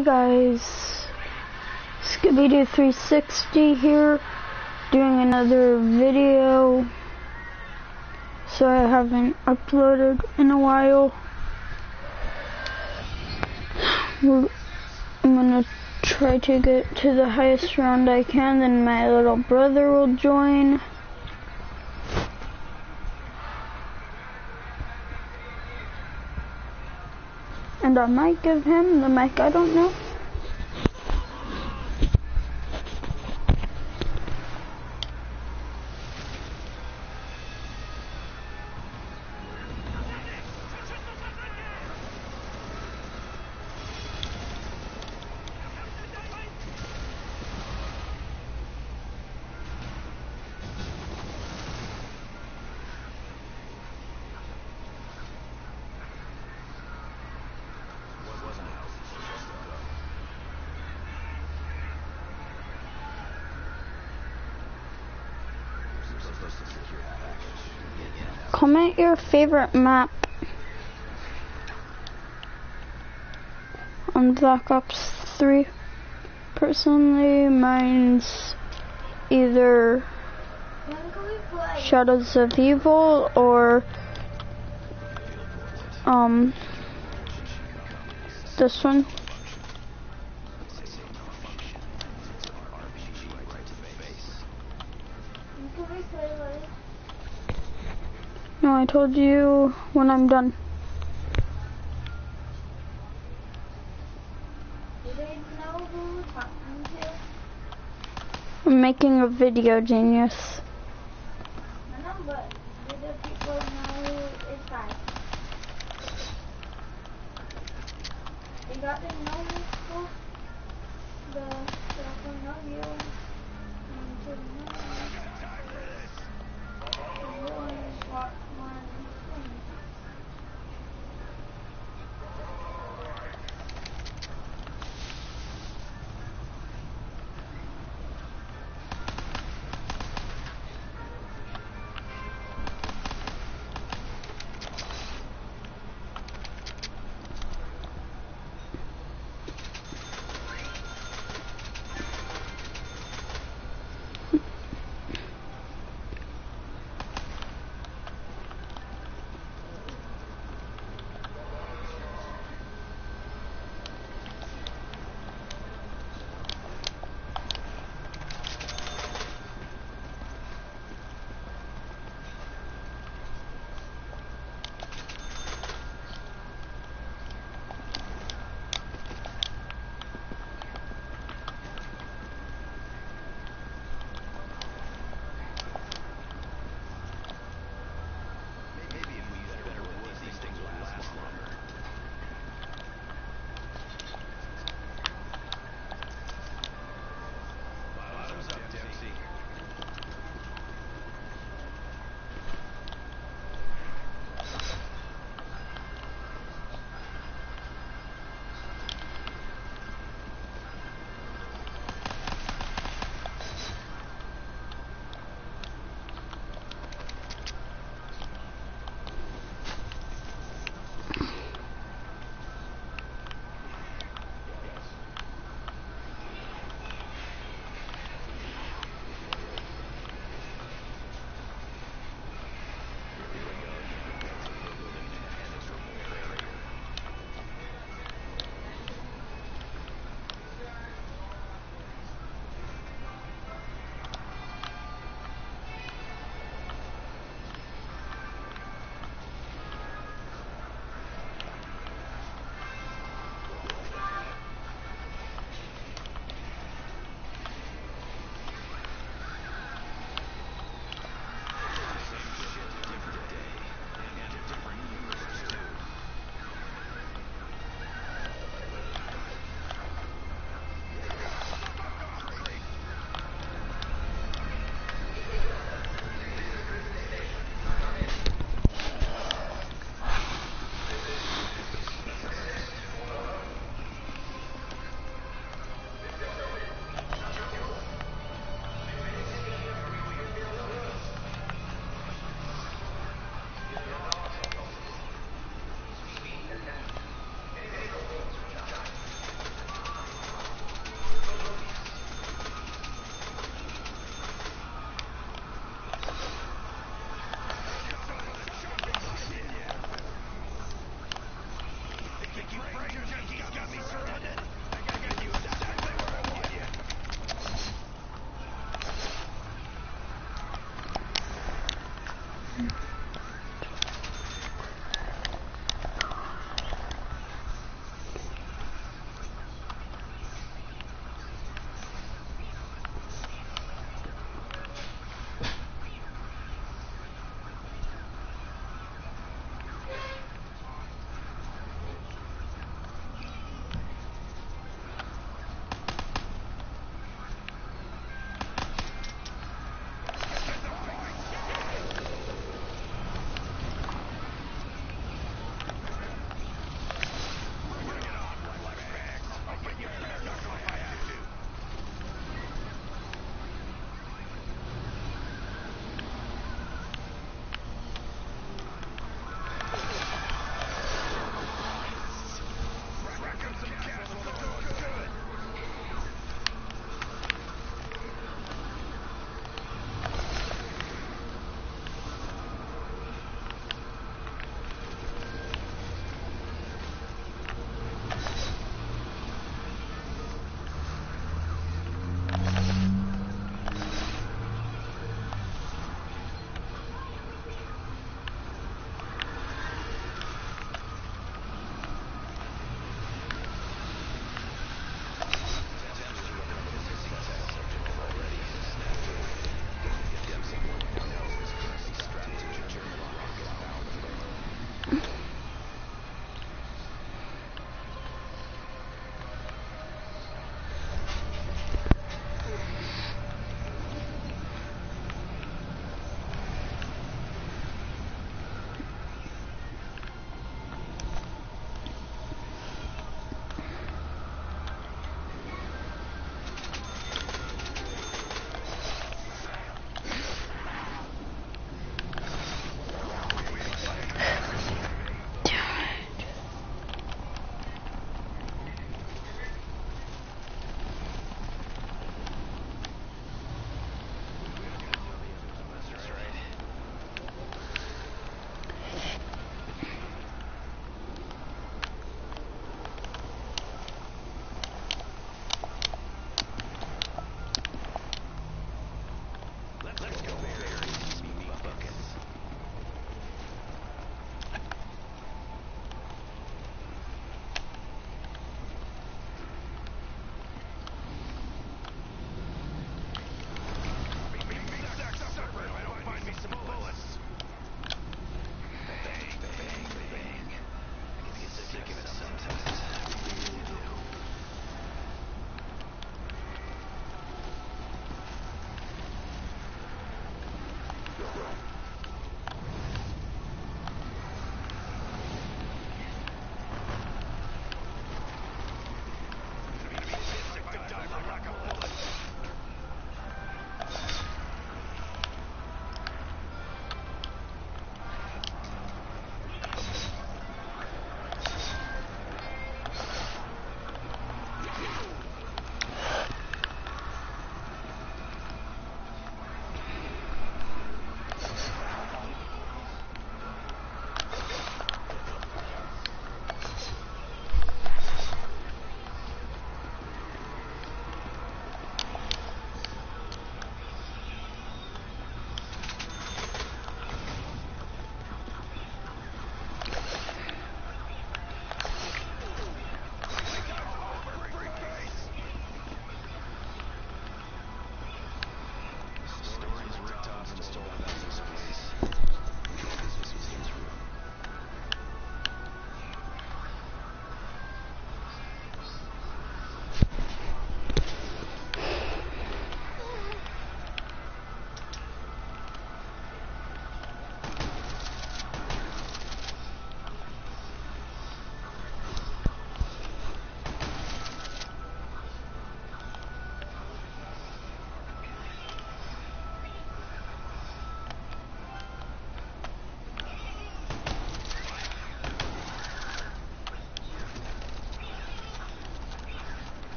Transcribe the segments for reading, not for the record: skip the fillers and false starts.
Hey guys, Skibidi360 here, doing another video. So I haven't uploaded in a while. I'm gonna try to get to the highest round I can, then my little brother will join. And I might give him the mic, I don't know. Comment your favorite map on Black Ops 3. Personally, mine's either Shadows of Evil or this one. No, I told you when I'm done. Do they know who we're talking to? I'm making a video, genius. I know, but do the people know who is that? They got to know people. The people know you. And to know you always watch one thing.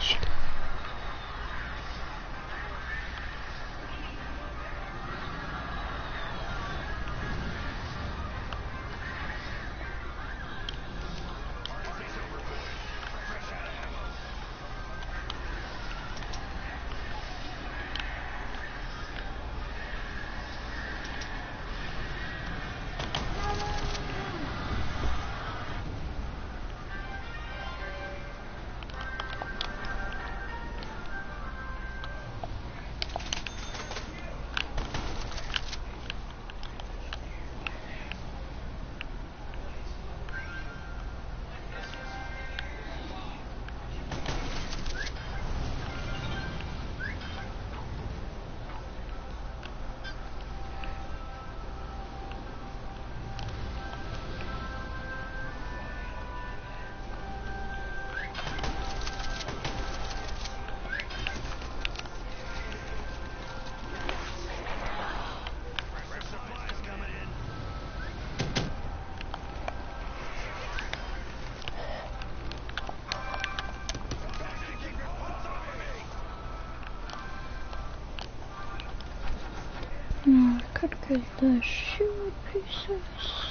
I could get the shoe pieces.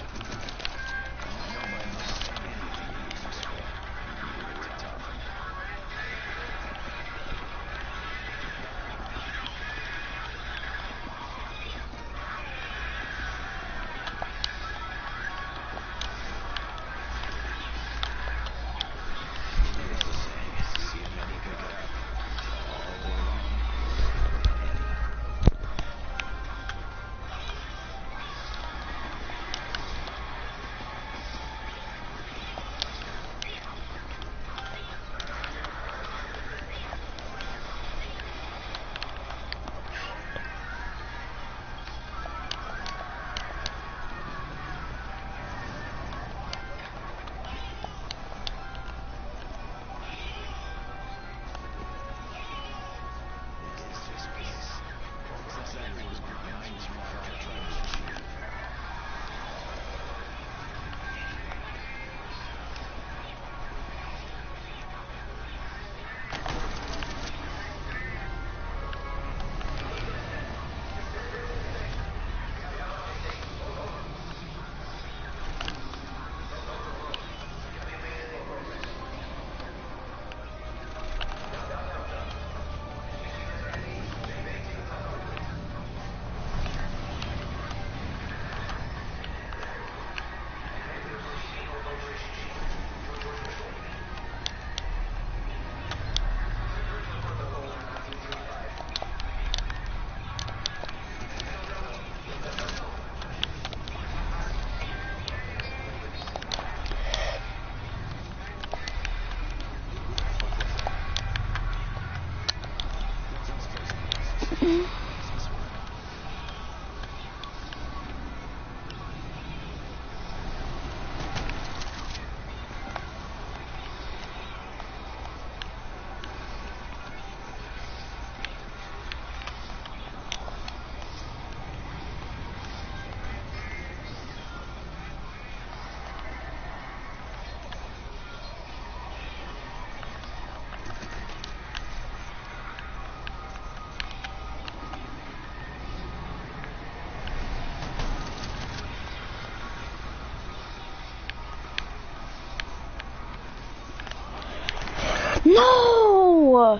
No!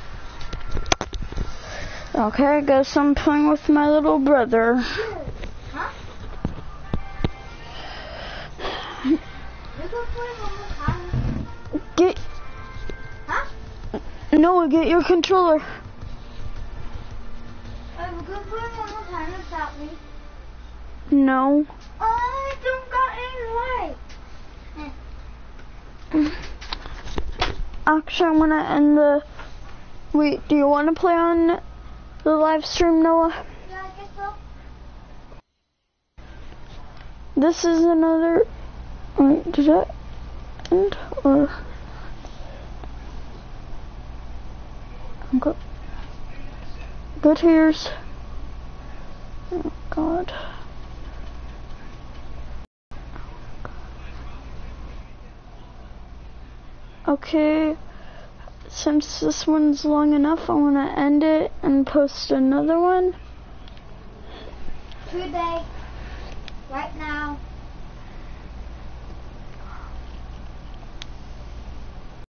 Okay, I guess I'm playing with my little brother. Huh? You go play one more time. Get... Huh? Noah, get your controller. Hey, we go play one more time without me. No. Oh, I don't got any light. Actually, I'm gonna end the... Wait, do you want to play on the live stream, Noah? Yeah, I guess so. This is another... Wait, did that end? Or... Go to yours. Oh, God. Okay. since this one's long enough, I want to end it and post another one. Today, right now,